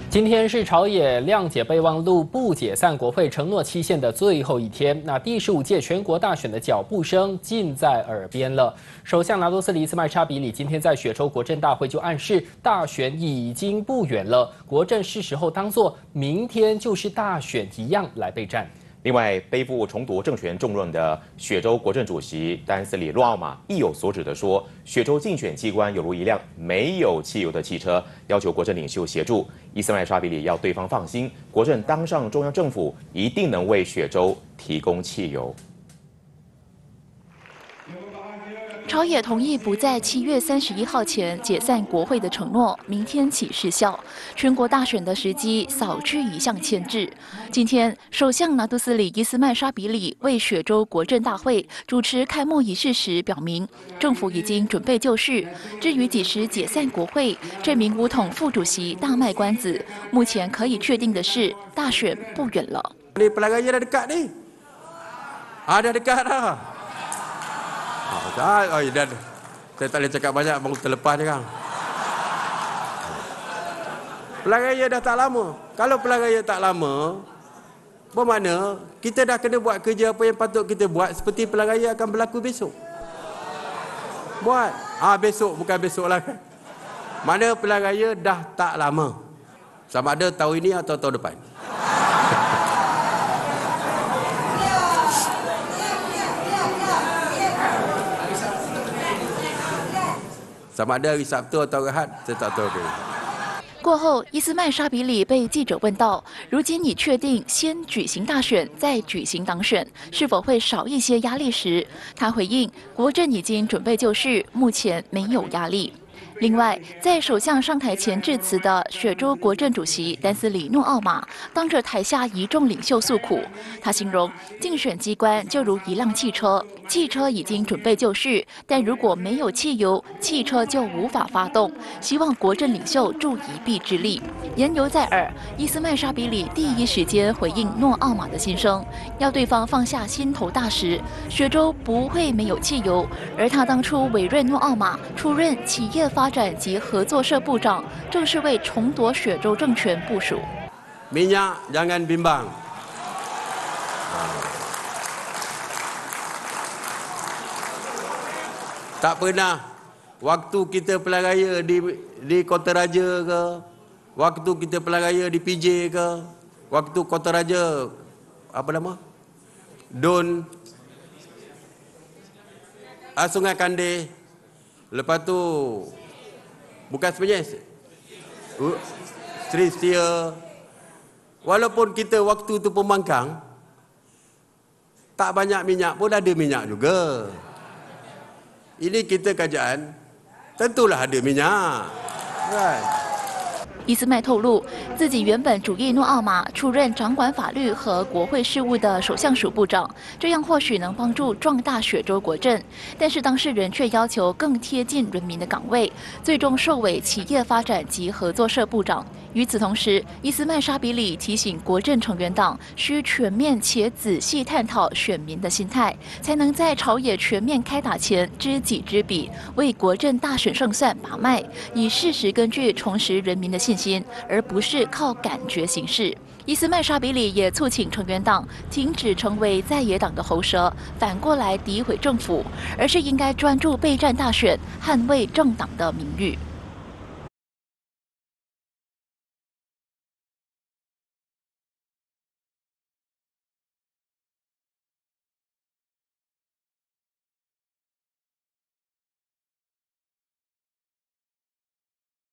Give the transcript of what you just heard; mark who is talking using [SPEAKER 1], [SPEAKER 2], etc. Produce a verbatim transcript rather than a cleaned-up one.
[SPEAKER 1] 今天是朝野谅解备忘录不解散国会承诺期限的最后一天，那第十五届全国大选的脚步声近在耳边了。首相拿督斯里斯麦沙比里今天在雪州国政大会就暗示，大选已经不远了，国政是时候当作明天就是大选一样来备战。
[SPEAKER 2] 另外，背负重夺政权重任的雪州国政主席丹斯里洛奥马意有所指地说，雪州竞选机关有如一辆没有汽油的汽车，要求国政领袖协助。伊斯麦沙比里要对方放心，国政当上中央政府，一定能为雪州提供汽油。
[SPEAKER 3] 朝野同意不在七月三十一号前解散国会的承诺，明天起失效。全国大选的时机扫去一项牵制。今天，首相拿督斯里伊斯麦沙比里为雪州国政大会主持开幕仪式时表明，政府已经准备就绪。至于几时解散国会，这名武统副主席大卖关子。目前可以确定的是，大选不远了。
[SPEAKER 4] Ni pelan raya dah dekat ni. Ah dah dekat dah. Ah, oh, dah. Saya tak boleh cakap banyak, baru terlepas je kan. Pelan raya dah tak lama. Kalau pelan raya tak lama, bermakna kita dah kena buat kerja apa yang patut kita buat seperti pelan raya akan berlaku besok. Buat. Ah besok, bukan besok lah kan. Mana pelan raya dah tak lama. Sama ada tahun ini atau tahun depan. Sama ada hari Sabtu atau Ahad, saya tak tahu.
[SPEAKER 3] 过后，伊斯麦沙比里被记者问到：“如今你确定先举行大选，再举行党选，是否会少一些压力？”时，他回应：“国政已经准备就绪，目前没有压力。”另外，在首相上台前致辞的雪州国政主席丹斯里诺奥马，当着台下一众领袖诉苦。他形容竞选机关就如一辆汽车，汽车已经准备就绪，但如果没有汽油，汽车就无法发动。希望国政领袖助一臂之力。言犹在耳，伊斯麦沙比里第一时间回应诺奥马的心声，要对方放下心头大石。雪州不会没有汽油，而他当初委任诺奥马出任企业发展及合作社部长，正是为重夺雪州政权部署。
[SPEAKER 4] Minyak jangan bimbang. Tak pernah waktu kita pelan raya di di Kota Raja ke, waktu kita pelan raya di P J ke, waktu Kota Raja apa nama? Don ah, Sungai Kandih. Lepas tu bukan sebenarnya Sri Setia. Walaupun kita waktu tu pembangkang, tak banyak minyak pun ada minyak juga. Ini kita kerajaan, tentulah ada minyak. Right.
[SPEAKER 3] 伊斯麦透露，自己原本主意诺奥马出任掌管法律和国会事务的首相署部长，这样或许能帮助壮大雪州国政。但是当事人却要求更贴近人民的岗位，最终受委企业发展及合作社部长。与此同时，伊斯麦沙比里提醒国政成员党需全面且仔细探讨选民的心态，才能在朝野全面开打前知己知彼，为国政大选胜算把脉，以事实根据重拾人民的信心，而不是靠感觉行事。伊斯麦沙比里也促请成员党停止成为在野党的喉舌，反过来诋毁政府，而是应该专注备战大选，捍卫政党的名誉。